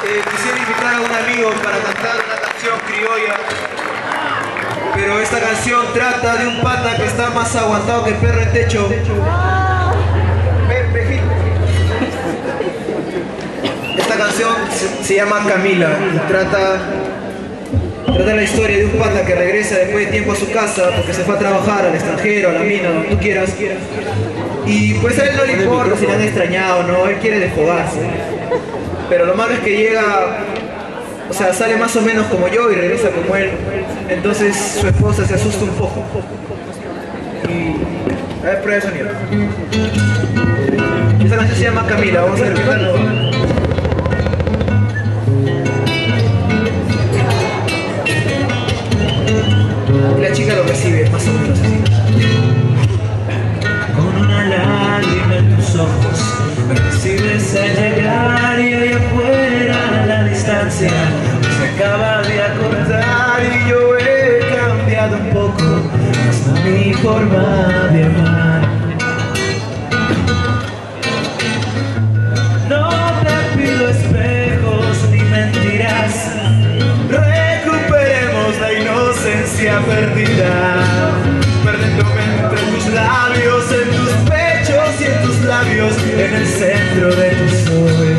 Quisiera invitar a un amigo para cantar una canción criolla, pero esta canción trata de un pata que está más aguantado que el perro en techo. Esta canción se llama Camila y trata la historia de un pata que regresa después de tiempo a su casa porque se fue a trabajar al extranjero, a la mina, donde tú quieras. Y pues a él no le importa si le han extrañado, ¿no? Él quiere desfogarse. Pero lo malo es que llega, o sea, sale más o menos como yo y regresa como él. Entonces su esposa se asusta un poco. Y a ver, prueba el sonido. Esta canción se llama Camila, vamos a ver qué tal. La chica lo recibe más o menos así. Con una lágrima en tus ojos me recibes al llegar y allá afuera a la distancia se acaba de acortar y yo he cambiado un poco hasta mi forma de amar. No te pido espejos ni mentiras, recuperemos la inocencia perdida, perdiéndome entre tus labios, en tus pechos y en tus labios, en el centro de tu sol.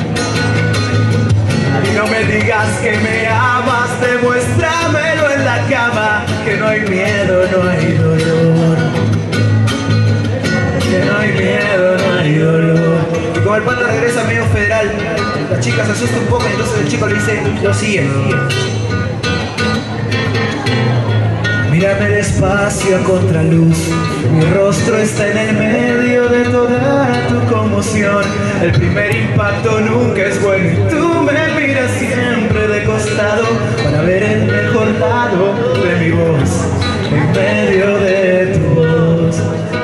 Y no me digas que me amas, demuéstramelo en la cama, que no hay miedo, no hay dolor, que no hay miedo, no hay dolor. Y como el pata regresa medio federal, la chica se asusta un poco y entonces el chico le dice, lo sigue. Mírame despacio a contraluz, mi rostro está en el medio de toda tu conmoción. El primer impacto nunca es bueno y tú me miras siempre de costado para ver el mejor lado de mi voz, en medio de tu voz.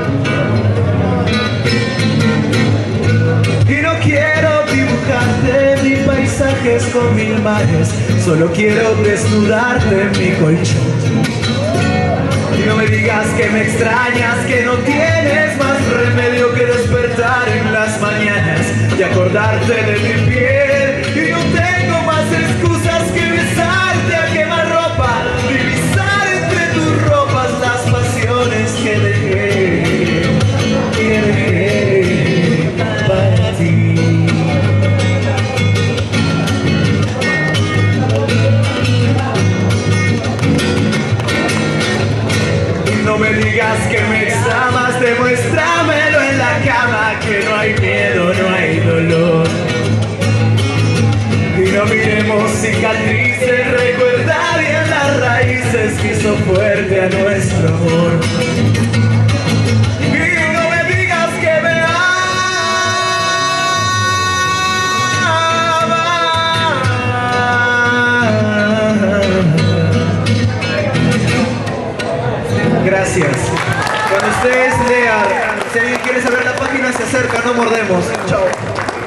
Y no quiero dibujarte ni paisajes con mil mares, solo quiero desnudarte en mi colchón. Y no me digas que me extrañas, que no tienes más remedio que despertar en las mañanas y acordarte de mi piel. Y no tengo más excusas que besarte a quemarropa, divisar entre tus ropas las pasiones que dejé para ti. No me digas que me amas, demuéstramelo en la cama, que no hay miedo, no hay dolor. Y no miremos cicatrices, recuerda bien las raíces que hizo fuerte a nuestro amor. Y no me digas que me Gracias. Cuando ustedes lean, si alguien quiere saber la página, se acerca, no mordemos. Chao.